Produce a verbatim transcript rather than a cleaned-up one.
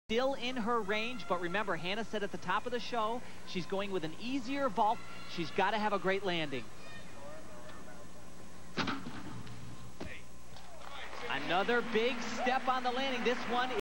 Still in her range, but remember, Hannah said at the top of the show, she's going with an easier vault. She's got to have a great landing. Another big step on the landing. This one